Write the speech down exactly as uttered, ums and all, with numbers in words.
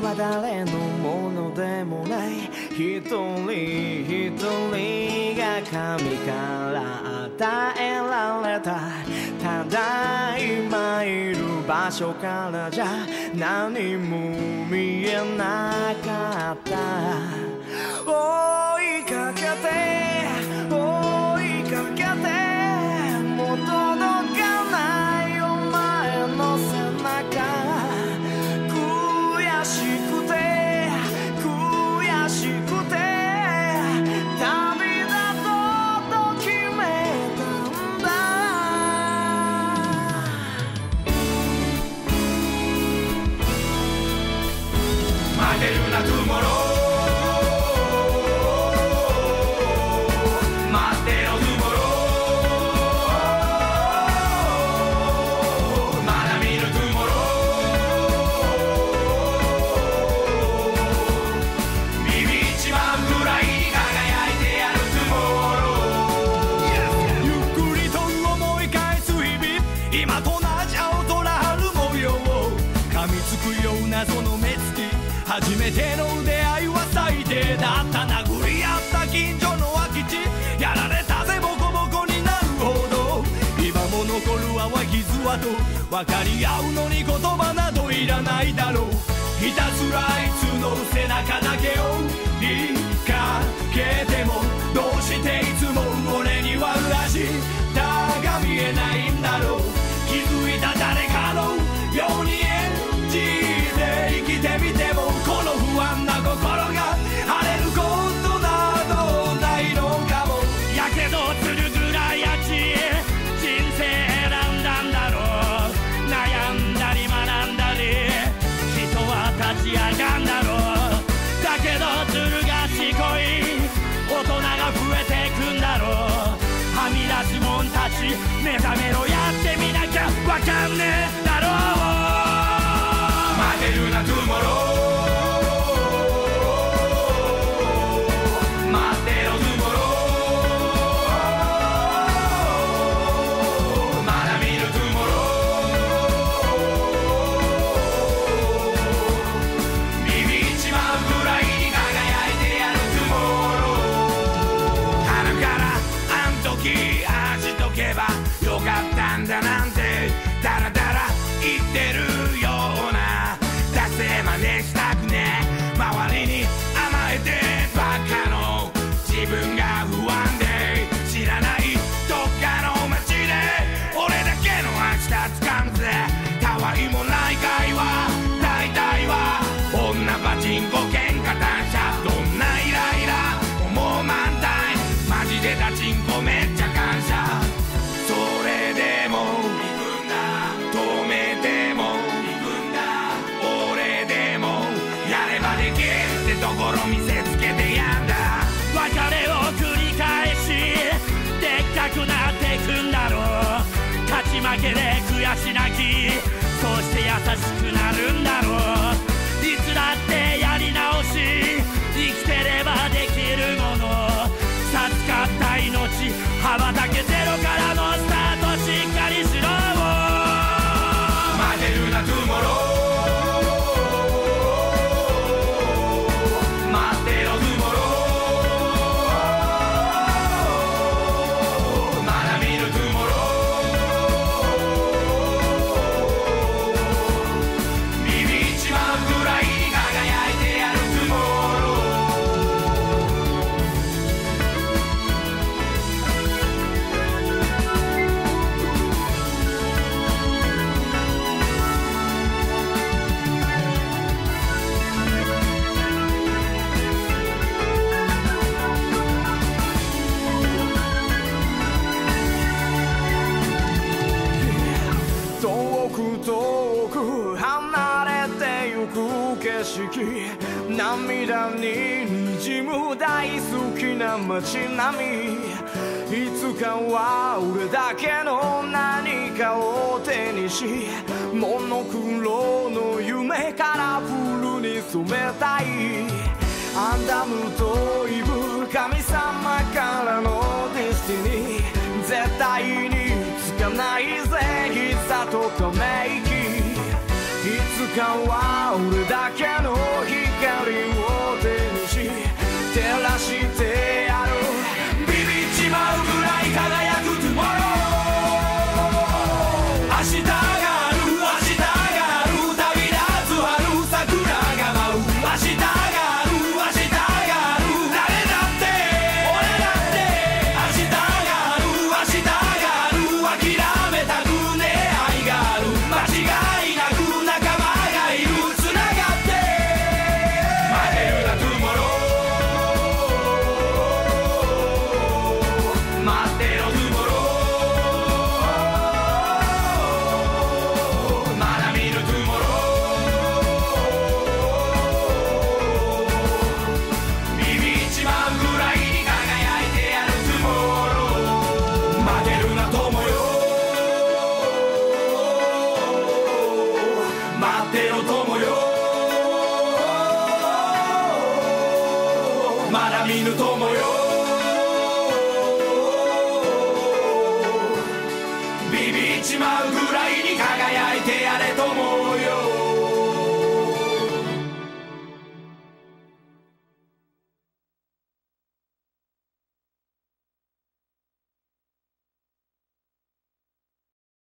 は誰のものでもない、一人一人が神から与えられた、ただ今いる場所からじゃ何も見えなかった。追いかけて追いかけてもう届かないお前の背中、悔しくて悔しくて旅立とうと決めたんだ。待てるなトゥモロー、その目つき、初めての出会いは最低だった。殴り合った近所の空き地、やられたぜボコボコになるほど。今も残る淡い傷跡、分かり合うのに言葉などいらないだろう。ひたすらあいつの背中だけを追いかけても、どうしていつも俺には明日が見えないんだろう。気づいた誰かのように演じ生きてみても、この不安な心が晴れることなどないのかも。やけどするぐらいやち人生選んだんだろう。悩んだり学んだり人は立ち上がんだろう。だけどずる賢い大人が増えてくんだろう。はみ出し者たち目覚めろ、やってみなきゃわかんねえだろう。待てるなトゥモロー、待ってろトゥモロー、まだ見るトゥモロー、耳一番ぐらいに輝いてやるトゥモロー。鼻からあん時味とけばよかったんだなんてダラダラ言ってるような真似したくねえ、周りに甘えてばっかの自分が不安で、知らないどっかの街で俺だけの明日掴むぜ。たわいもない会話、大体は女パチンコ喧嘩単車、どんなイライラもう満タイ、マジでパチンコめっちゃ感謝。それでも行くんだ、止めてもできるってところ見せつけてやんだ。別れを繰り返しでっかくなってくんだろう。勝ち負けで悔し泣き、そうして優しくなるんだろう。いつだってやり直し、生きてればできるもの。授かった命羽ばたけゼロからのスタート、しっかりしろ。待てるなトゥモロー、涙に滲む大好きな街並み、いつかは俺だけの何かを手にし、モノクロの夢からフルに染めたい。アンダムとイブ神様からのディスティニー、絶対につかないぜ膝とため息。いつかは俺だけのまだ見ぬ友よビビっちまうぐらいに輝いてやれ友